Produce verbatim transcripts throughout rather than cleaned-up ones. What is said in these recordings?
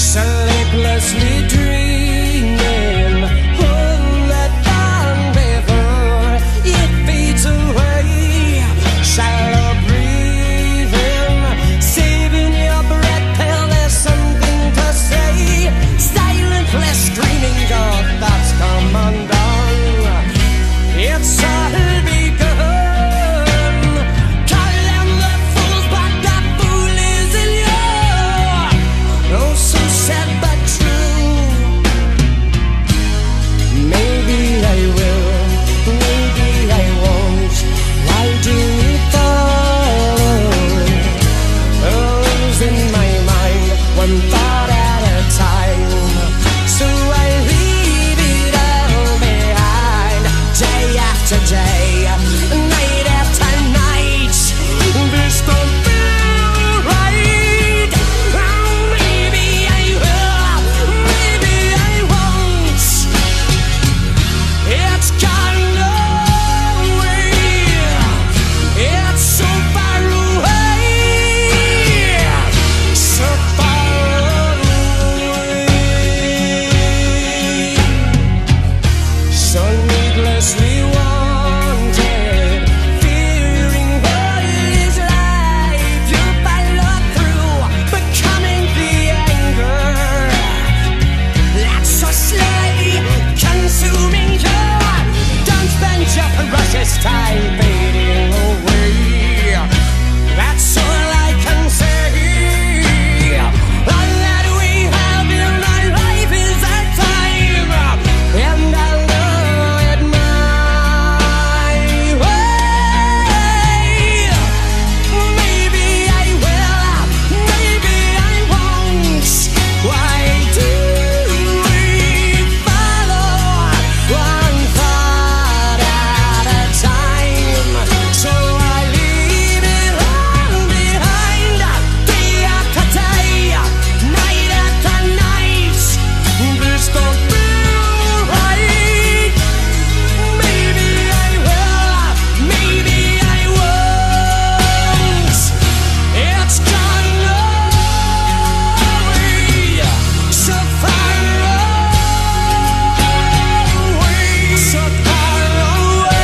sleeplessly dreaming on that dark river. It fades away, shallow breathing, saving your breath till there's something to say. Silently screaming your thoughts come undone. It's all begun. Time fading away. That's all I can say. All that we have in our life is our time, and I'll do it my way. Maybe I will, maybe I won't. Why do we follow one thought at a time? So I leave it all behind, day after day, night after night. This don't feel right. Maybe I will, maybe I won't. It's gone away, so far away, so far away.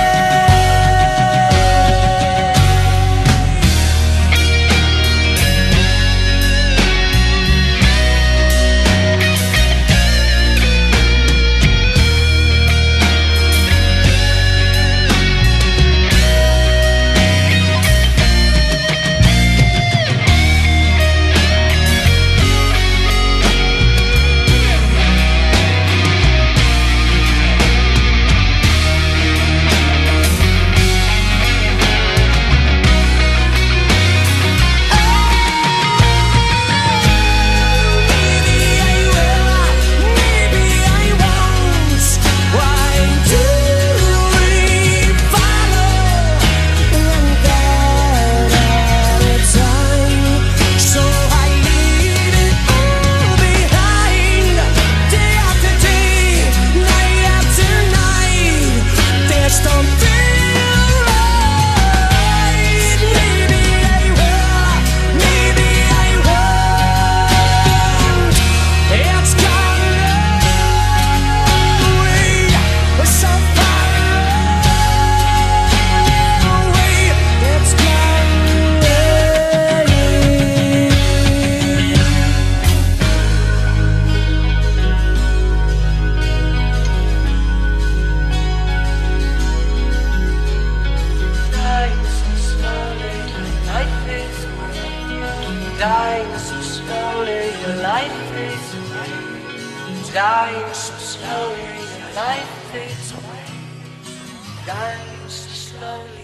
Dying so slowly, your life fades away. Dying so slowly, your life fades away. Dying so slowly.